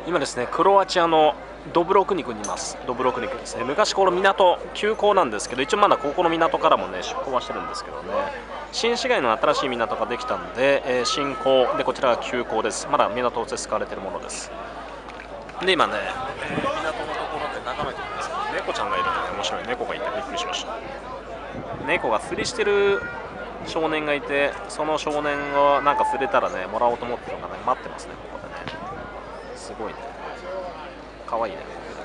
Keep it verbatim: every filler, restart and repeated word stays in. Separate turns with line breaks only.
今ですね、クロアチアのドブロクニクにいます。ドブロクニクですね。昔この港、急港なんですけど、一応まだここの港からもね、出港はしてるんですけどね、新市街の新しい港ができたんで、えー、新港で、こちらが急港です。まだ港として使われているものです。で、今ね、えー、港のところで眺めてるんですけど、猫ちゃんがいるので、面白い猫がいてびっくりしました。猫が釣りしてる少年がいて、その少年がなんか釣れたらね、もらおうと思ってるのがね、待ってますね、ここでね。すごいね。かわいいね。